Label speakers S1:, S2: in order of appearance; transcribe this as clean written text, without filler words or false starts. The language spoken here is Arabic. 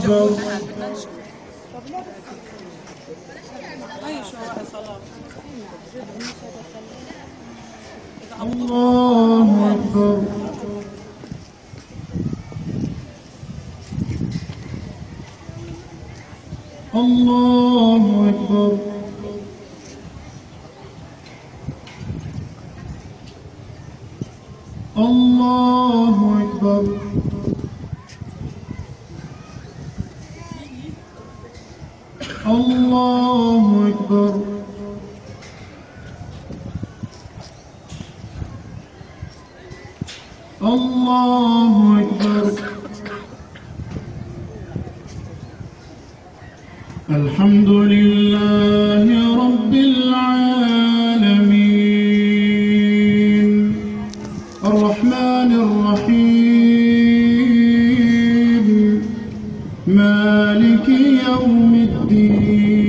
S1: أكبر الله أكبر الله أكبر الله أكبر الله أكبر الله أكبر الحمد لله رب العالمين الرحمن الرحيم مالك يوم الدين